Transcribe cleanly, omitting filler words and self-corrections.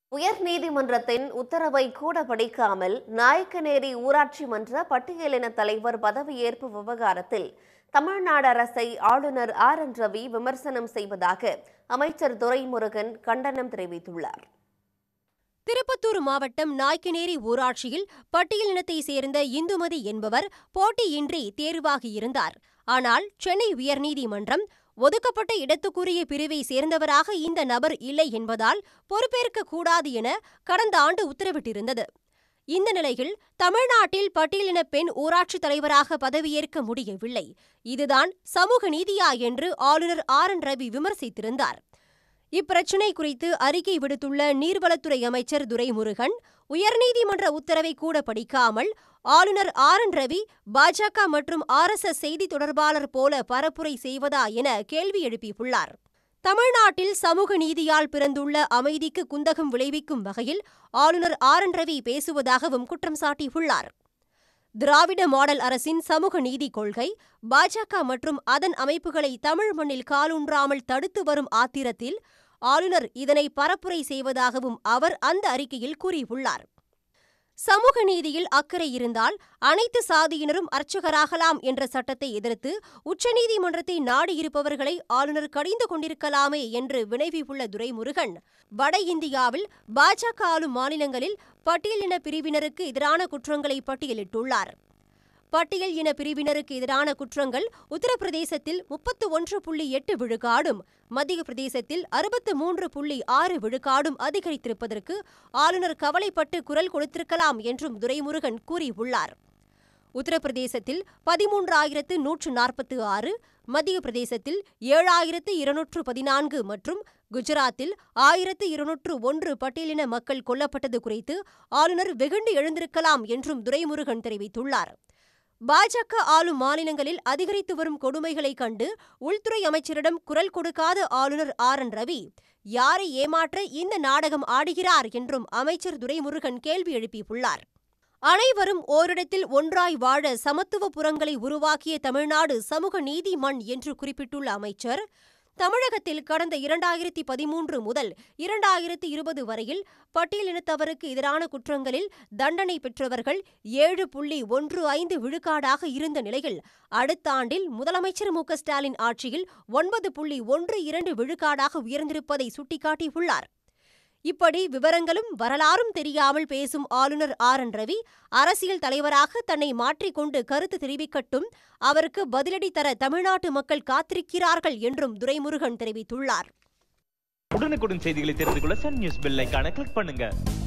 உயர்நீதிமன்றத்தின் உத்தரவை கூட படிக்காமல் நாயக்கநேரி ஊராட்சி மன்ற பட்டியலின தலைவர் பதவியேற்பு விவகாரத்தில் தமிழ்நாடு அரசை ஆளுநர் ரவி விமர்சனம் செய்வதாக அமைச்சர் துரைமுருகன் கண்டனம் தெரிவித்துள்ளார். திருப்பத்தூர் மாவட்டம் நாயக்கநேரி ஊராட்சியில் பட்டியலினத்தை சேர்ந்த இந்துமதி என்பவர் போட்டியின்றி தேர்வாகியிருந்தார். ஆனால் சென்னை உயர்நீதிமன்றம் ஒதுக்கப்பட்ட இடத்துக்குரிய பிரிவை சேர்ந்தவராக இந்த நபர் இல்லை என்பதால் பொறுப்பேற்கக் கூடாது என கடந்த ஆண்டு உத்தரவிட்டிருந்தது. இந்த நிலையில் தமிழ்நாட்டில் பட்டியலின பெண் ஊராட்சித் தலைவராக பதவியேற்க முடியவில்லை. இதுதான் சமூக நீதியா என்று ஆளுநர் ரவி விமர்சித்திருந்தார். இப்பிரச்சினை குறித்து அறிக்கை விடுத்துள்ள நீர்வளத்துறை அமைச்சர் துரைமுருகன், உயர்நீதிமன்ற உத்தரவை கூட படிக்காமல் ஆளுநர் ரவி பாஜக மற்றும் RSS செய்தி தொடர்பாளர் போல பரப்புரை செய்வதா என கேள்வி எழுப்பியுள்ளார். தமிழ்நாட்டில் சமூக நீதியால் பிறந்துள்ள அமைதிக்கு குந்தகம் விளைவிக்கும் வகையில் ஆளுநர் ரவி பேசுவதாகவும் குற்றம் சாட்டியுள்ளார். திராவிட மாடல் அரசின் சமூக நீதி கொள்கை பாஜக மற்றும் அதன் அமைப்புகளை தமிழ் மண்ணில் காலூன்றாமல் தடுத்து வரும் ஆத்திரத்தில் ஆளுநர் இதனை பரப்புரை செய்வதாகவும் அவர் அந்த அறிக்கையில் கூறியுள்ளார். சமூக நீதியில் அக்கறை இருந்தால் அனைத்து சாதியினரும் அர்ச்சகராகலாம் என்ற சட்டத்தை எதிர்த்து உச்சநீதிமன்றத்தை நாடியிருப்பவர்களை ஆளுநர் கடிந்து கொண்டிருக்கலாமே என்று வினவியுள்ள துரைமுருகன், வட இந்தியாவில் பாஜக ஆளும் மாநிலங்களில் பட்டியலின பிரிவினருக்கு எதிரான குற்றங்களை பட்டியலிட்டுள்ளார். பட்டியல் இன பிரிவினருக்கு எதிரான குற்றங்கள் உத்தரப்பிரதேசத்தில் 31.8 விழுக்காடும், மத்திய பிரதேசத்தில் 63.6 விழுக்காடும் அதிகரித்திருப்பதற்கு ஆளுநர் கவலைப்பட்டு குரல் கொடுத்திருக்கலாம் என்றும் துரைமுருகன் கூறியுள்ளார். உத்தரப்பிரதேசத்தில் 13,146, மத்திய பிரதேசத்தில் 7,214 மற்றும் குஜராத்தில் 1,201 பட்டியலின மக்கள் கொல்லப்பட்டது குறித்து ஆளுநர் வெகுண்டு எழுந்திருக்கலாம் என்றும் துரைமுருகன் தெரிவித்துள்ளார். பாஜக ஆளும் மாநிலங்களில் அதிகரித்து வரும் கொடுமைகளைக் கண்டு உள்துறை அமைச்சரிடம் குரல் கொடுக்காத ஆளுநர் ரவி யாரை ஏமாற்ற இந்த நாடகம் ஆடுகிறார் என்றும் அமைச்சர் துரைமுருகன் கேள்வி எழுப்பியுள்ளார். அனைவரும் ஓரிடத்தில் ஒன்றாய் வாழ சமத்துவபுரங்களை உருவாக்கிய தமிழ்நாடு சமூக நீதி மண் என்று குறிப்பிட்டுள்ள அமைச்சர், தமிழகத்தில் கடந்த 2013 முதல் 2020 வரையில் பட்டியலினத்தவருக்கு எதிரான குற்றங்களில் தண்டனை பெற்றவர்கள் 7.15 விழுக்காடாக இருந்த நிலையில் அடுத்த ஆண்டில் முதலமைச்சர் ஸ்டாலின் ஆட்சியில் 9.12 விழுக்காடாக உயர்ந்திருப்பதை சுட்டிக்காட்டியுள்ளார். இப்படி விவரங்களும் வரலாறும் தெரியாமல் பேசும் ஆளுநர் ரவி அரசியல் தலைவராக தன்னை மாற்றிக்கொண்டு கருத்து தெரிவிக்கட்டும், அவருக்கு பதிலடி தர தமிழ்நாட்டு மக்கள் காத்திருக்கிறார்கள் என்றும் துரைமுருகன் தெரிவித்துள்ளார். உடனுக்குடன் செய்திகளை தெரிந்து கொள்ள சன் நியூஸ் பெல் ஐகானை கிளிக் பண்ணுங்க.